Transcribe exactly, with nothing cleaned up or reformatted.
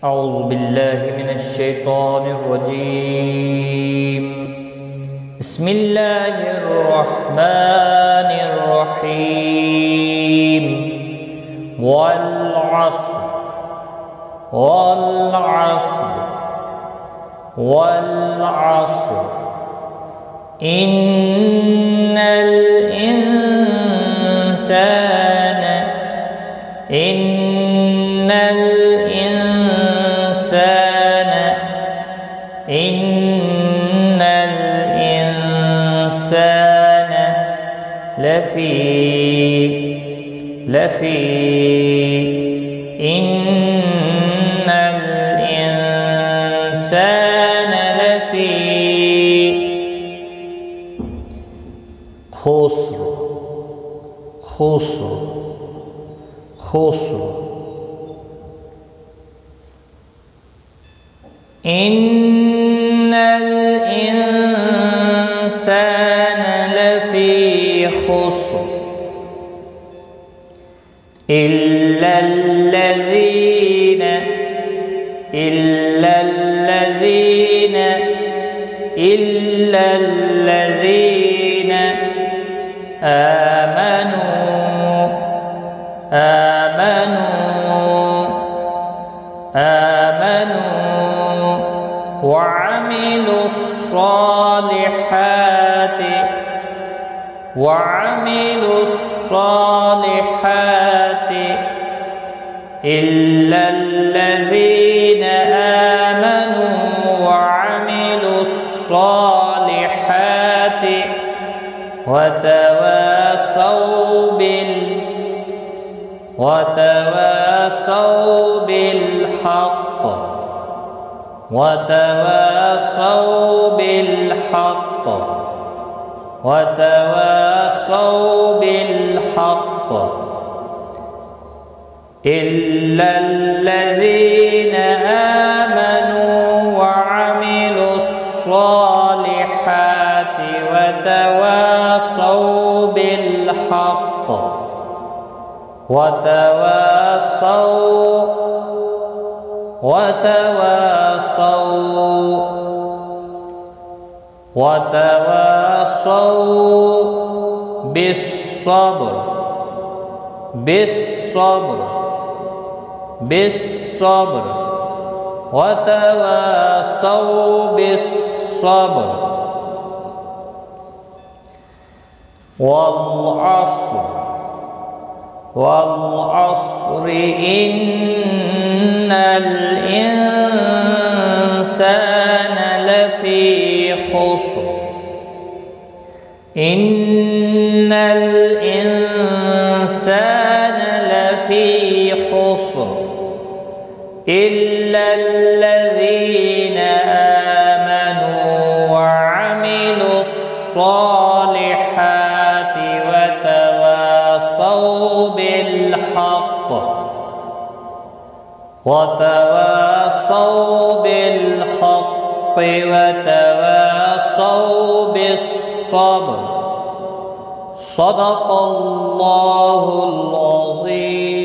أعوذ بالله من الشيطان الرجيم. بسم الله الرحمن الرحيم. والعصر والعصر والعصر إن الإنسان إن الإنسان إن الإنسان لفي لفي إن الإنسان لفي خسر خسر خسر إن الإنسان لفي خسر إلا الذين إلا الذين إلا الذين آمنوا آمنوا آمنوا وعملوا الصالحات وعملوا الصالحات إلا الذين آمنوا وعملوا الصالحات وتواصوا بال وتواصوا بالحق وتواصوا بالحق وتواصوا بالحق إلا الذين آمنوا وعملوا الصالحات وتواصوا بالحق وتواصوا وتواصوا وتواصوا بالصبر بالصبر بالصبر وتواصوا بالصبر والعصر والعصر إن الإنسان لفي خسر إن الإنسان لفي خسر إلا الذين آمنوا وعملوا الصالحات وتواصوا بالحق وتواصوا بالحق وتواصوا بالصبر. صدق الله العظيم.